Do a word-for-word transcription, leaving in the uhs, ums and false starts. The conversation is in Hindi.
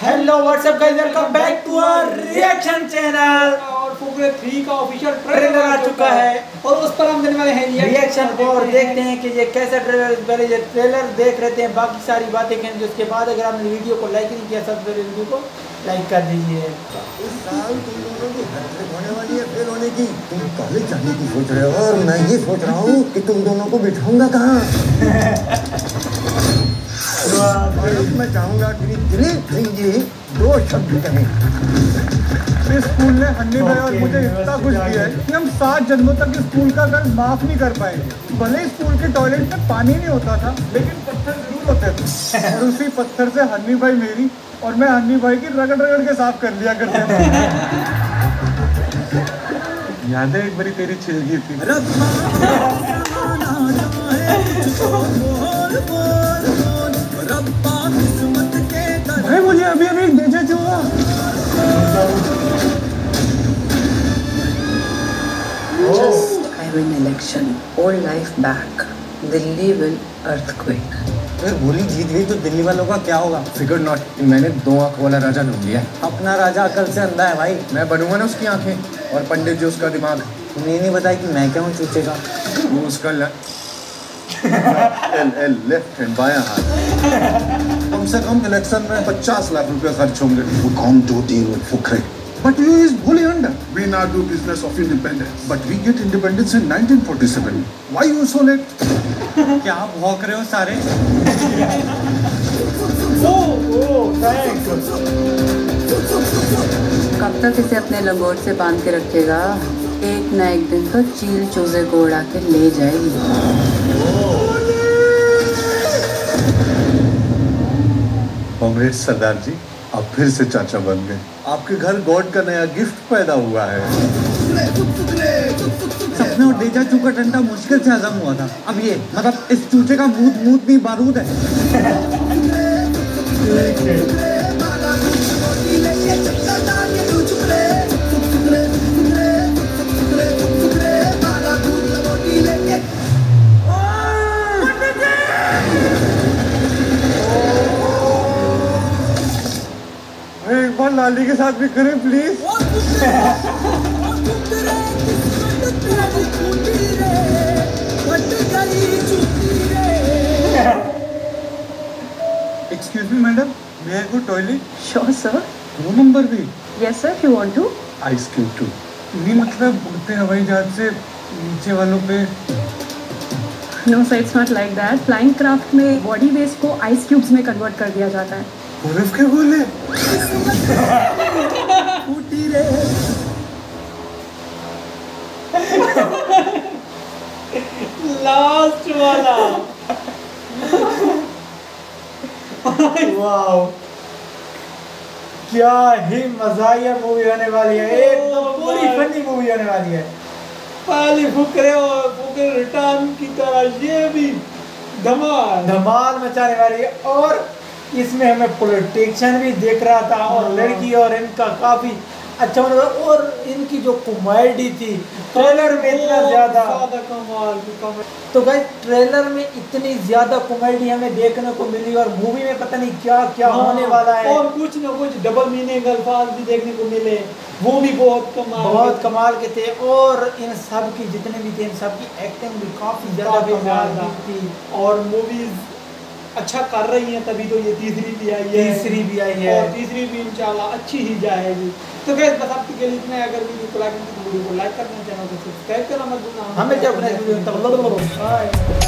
Hello WhatsApp guys, welcome back to our reaction channel. और फुकरे थ्री का ऑफिशियल ट्रेलर आ चुका है और उस पर हम देने वाले हैं रिएक्शन और देखते हैं कि ये कैसा ट्रेलर। पहले ये ट्रेलर देख लेते हैं, बाकी सारी बातें करें जिसके बाद अगर आपने वीडियो को लाइक नहीं किया सबसे पहले वीडियो को लाइक कर दीजिए। इस साल तुम दोनों की हैट्रिक होने वाली है फेल होने की। तुम कॉलेज जाने की सोच रहे हो और मैं ये सोच रहा हूँ कि तुम दोनों को बिठाऊंगा कहाँ। मैं चाहूंगा कि दिलीप सिंह जी दो शब्द कहें। इस स्कूल ने हन्नी भाई और मुझे इतना कुछ दिया है कि हम सात जन्मों तक इस स्कूल का कर्ज माफ नहीं कर पाएंगे। भले स्कूल के टॉयलेट में पानी नहीं होता था, लेकिन पत्थर जरूर होते थे और उसी पत्थर से हन्नी भाई मेरी और मैं हन्नी भाई की रगड़ रगड़ के साफ कर लिया करते थे। याद है एक बारी तेरी छिलगी थी। भाई मुझे अभी अभी डेजा हुआ। Just I win election, all life back. Delhi will earthquake. अगर गोली जीत गई तो दिल्ली वालों का क्या होगा? फिगर नॉट, मैंने दो आंख वाला राजा ढूंढ लिया। अपना राजा अकल से अंधा है भाई। मैं बनूंगा ना उसकी आंखें और पंडित जी उसका दिमाग। तुमने नहीं बताया कि मैं क्या हूँ चूचे का? वो उसका ल... एल एल लेफ्ट हैंड बायां हाथ। कम से कम इलेक्शन में पचास लाख रुपए खर्च होंगे। We can't do deal with Fukre. But you is bully under. We now do business of independence. But we get independence in nineteen forty-seven. Why you so late? क्या भौंक रहे हो सारे? कब तक इसे अपने लंगोट से बांध के रखेगा? एक ना एक दिन तो चील चूजे को उड़ा के ले जाएगी। कांग्रेस सरदार जी, आप फिर से चाचा बन गए। आपके घर गॉड का नया गिफ्ट पैदा हुआ है। सपने और डेजा चू का डंडा मुश्किल से हजम हुआ था। अब ये मतलब इस चूचे का मूत मूत नहीं बारूद है। एक बार लाली के साथ भी करें please. Excuse me madam, may I go toilet? Sure, sir. दो नंबर भी? Yes, sir. If you want to. Ice cube too. नहीं मतलब उड़ते हवाई जहाज से नीचे वालों पे। No, sir. It's not like that. Flying craft में body waste को ice cubes में convert कर दिया जाता है। बर्फ के गोले? लास्ट वाला। वाओ, क्या ही मज़ाहिया मूवी होने वाली है। एकदम पूरी फनी मूवी होने वाली है। पहले फुकरे और फुकरे रिटर्न की तरह ये भी धमाल धमाल मचाने वाली है। और इसमें हमें पॉलिटिशियन भी देख रहा था और लड़की और इनका काफी अच्छा मतलब, और इनकी जो कॉमेडी थी ट्रेलर में इतना ज्यादा कमाल की कॉमेडी। तो गाइस ट्रेलर में इतनी ज्यादा कॉमेडी हमें देखने को मिली और मूवी में पता नहीं क्या क्या हाँ, होने वाला है। और कुछ ना कुछ डबल मीनिंग अल्फाज भी देखने को मिले, वो भी बहुत कमाल बहुत कमाल के थे। और इन सब की जितने भी थे इन सब की एक्टिंग भी काफी ज्यादा कमाल की थी। और मूवीज अच्छा कर रही हैं, तभी तो ये तीसरी भी आई है। तीसरी भी आई है और तीसरी भी इंशाल्लाह अच्छी ही जाएगी। तो गाइस बस आपके लिए इतना है। अगर वीडियो को लाइक करना तो वीडियो को लाइक करना, चैनल को सब्सक्राइब करना मत भूलना। हमें क्या अपने